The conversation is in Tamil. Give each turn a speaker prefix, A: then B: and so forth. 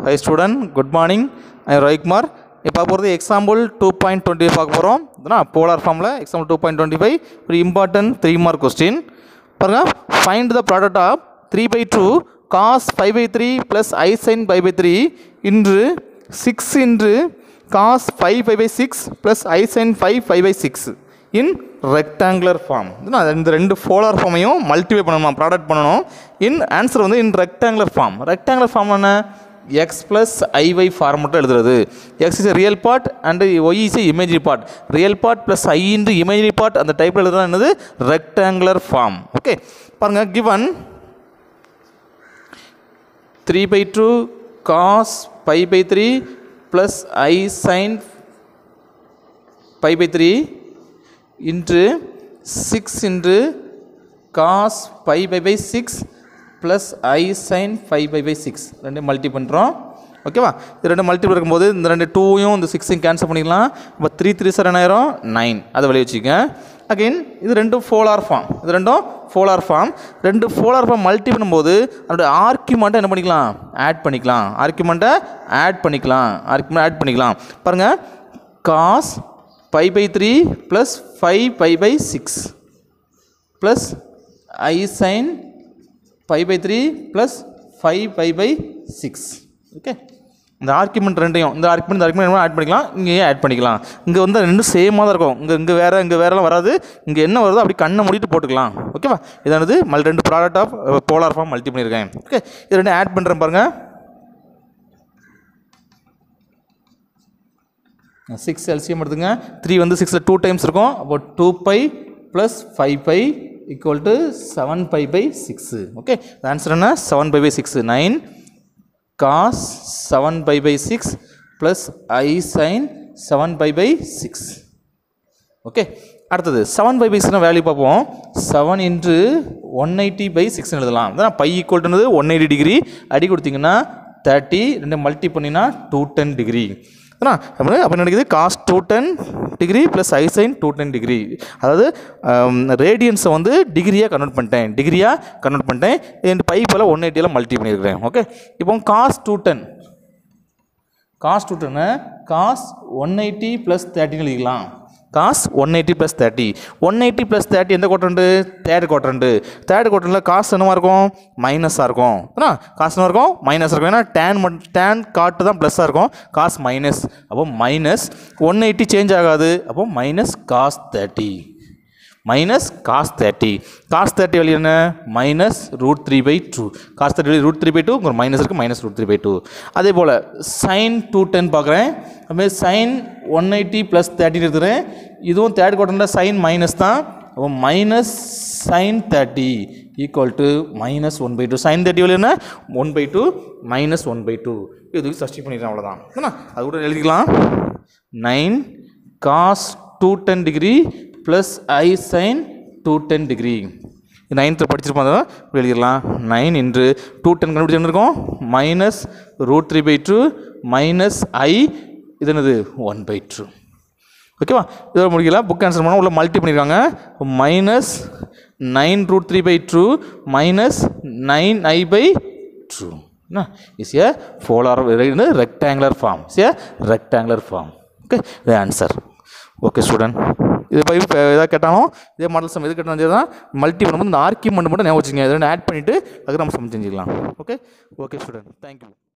A: Hi student, good morning. I am Roy Kumar. இப்போ போகிறது எக்ஸாம்பிள் 2.20 பார்க்க போகிறோம். இதுதான் போலார் ஃபார்மில் எக்ஸாம்பிள் 2.25 ஒரு இம்பார்ட்டன்ட் 3 மார்க் கொஸ்டின் பாருங்கள். Find the product of 3/2 cos 5/3 plus I sin 5/3 இன்று 6 இன்று cos 5/6 plus I sin 5/6 in rectangular form. இந்த ரெண்டு போலார் ஃபார்மையும் மல்டிப்ளை பண்ணணும், ப்ராடக்ட் பண்ணணும். இன் ஆன்சர் வந்து in rectangular form. Rectangular form என்ன? x plus iy ஃபார்மெட்டில் எழுதுறது. x is a real part and y is a imaginary part. real part plus i into imaginary part அந்த டைப்பில் எழுதுறது என்னது? Rectangular form. ஓகே பாருங்க, given 3/2 cos pi/3 plus I sin pi/3 into 6 into cos pi/6 plus I sin 5/6 ரெண்டு மல்டி பண்ணுறோம். ஓகேவா? இது ரெண்டு மல்டிபிள் இருக்கும்போது இந்த ரெண்டு 2யும் இந்த 6ஐயும் கேன்சல் பண்ணிக்கலாம். இப்போ 3 3 சார் என்ன ஆயிரும்? 9. அதை வெளியே வச்சுக்கங்க. அகெயின் இது ரெண்டும் போலார் ஃபார்ம். இது ரெண்டும் போலார் ஃபார்ம். ரெண்டு போலார் ஃபார்ம் மல்டி பண்ணும்போது அதோட ஆர்குமெண்ட்டை என்ன பண்ணிக்கலாம்? ஆட் பண்ணிக்கலாம். ஆர்குமெண்ட்டை ஆட் பண்ணிக்கலாம். பாருங்கள், cos pi/3 plus 5/6 plus I sin pi/3 plus 5/6. Okay, இந்த ஆர்குமெண்ட் ரெண்டையும் இந்த ஆர்குமெண்ட் ஆட் பண்ணிக்கலாம். இங்கேயே ஆட் பண்ணிக்கலாம். இங்கே வந்து ரெண்டும் சேமாக தான் இருக்கும். இங்கே வேறெல்லாம் வராது. இங்கே என்ன வருதோ அப்படி கண்ணை மூடிட்டு போட்டுக்கலாம். ஓகேவா? இதானது ரெண்டு product of polar form multi பண்ணியிருக்கேன். ஓகே, இது ரெண்டும் ஆட் பண்ணுறேன் பாருங்கள். 6 எல்சிஎம் எடுத்துங்க. 3 வந்து 6ல் 2 டைம்ஸ் இருக்கும். அப்போ 2π plus 5π equal to 7π/6. Okay, answer என்ன? 7π/6. 9 cos 7π/6 plus I sin 7π/6. Okay, அடுத்தது 7π/6 வேல்யூ பார்ப்போம். 7 into 180/6 எழுதலாம். அதான் பை ஈக்குவல் டு 180 டிகிரி. அடி கொடுத்தீங்கன்னா 30, ரெண்டு மல்டி பண்ணினா 210 டிகிரி. அப்போ என்ன கிடைக்குது? Cos 210 degree plus I sin 210 degree. அதாவது ரேடியன்ஸை வந்து டிகிரியாக கன்வெர்ட் பண்ணிட்டேன். இந்த பை போல் 180 மல்டி பண்ணியிருக்கிறேன். ஓகே, இப்போ காஸ் 210 காஸ் 180 ப்ளஸ் 30 எழுதிக்கலாம். Cos 180 plus 30. 180 ப்ளஸ் 30 எந்த குவாட்ரண்ட்டு? தேர்ட் குவாட்ரண்ட்டில் காசு என்னவாக இருக்கும்? மைனஸாக இருக்கும். காசு என்ன இருக்கும்? மைனஸாக இருக்கும். ஏன்னா டேன் காட்டு தான் ப்ளஸ்ஸாக இருக்கும். Cos minus. அப்போ மைனஸ் 180 சேஞ்ச் ஆகாது. அப்போ மைனஸ் காஸ் 30. காஸ் 30 வெளியே என்ன? மைனஸ் √3/2. காஸ் 30 வெளியே √3/2. ஒரு மைனஸ் இருக்குது. மைனஸ் √3/2. அதே போல் சைன் 210 பார்க்குறேன். அதுமாதிரி சைன் 180 ப்ளஸ் 30 எடுத்துகிறேன். இதுவும் தேர்ட் குவாட்ரண்ட்டில் சைன் மைனஸ் தான். அப்போ minus sine 30 equal to minus 1/2. Sine 30 வெளியே என்ன? 1/2 மைனஸ் 1/2. இதுக்கு சப்ஸ்டிட்யூட் பண்ணிடுறேன். அவ்வளோதான். அது கூட எழுதிக்கலாம். 9 cos 210 degree plus I sin 210 degree. 9th படிச்சிருப்போம். அதை எழுதிடலாம். 9 இன்று 210 கண்டுபிடிச்சு இருக்கும். மைனஸ் √3/2 மைனஸ் I இது என்னது? 1/2. ஓகேவா? இதோட முடிக்கலாம். புக் ஆன்சர் பண்ணால் உள்ள மல்டி பண்ணியிருக்காங்க. Minus 9√3/2 minus 9I/2. Is a polar rectangular form. Okay, இது ஆன்சர். ஓகே ஸ்டூடெண்ட், இது போய் எதாவது கேட்டாலும் இதே மாடல் சம் எது கேட்டாலும் தான் மல்டி பண்ணும்போது இந்த ஆர்குமெண்ட் மட்டும் ஞாபகம் வச்சுக்கோங்க. இதை ஆட் பண்ணிவிட்டு அதுக்கு நம்ம சம் செஞ்சுக்கலாம். Okay student, thank you.